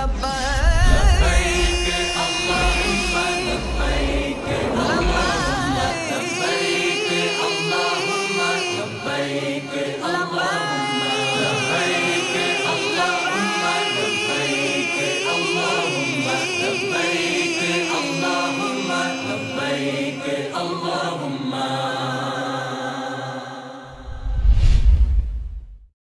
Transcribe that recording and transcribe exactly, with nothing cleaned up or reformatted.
लब्बैक अल्लाहुम्मा लब्बैक अल्लाहुम्मा लब्बैक अल्लाहुम्मा लब्बैक अल्लाहुम्मा लब्बैक अल्लाहुम्मा लब्बैक अल्लाहुम्मा लब्बैक अल्लाहुम्मा लब्बैक अल्लाहुम्मा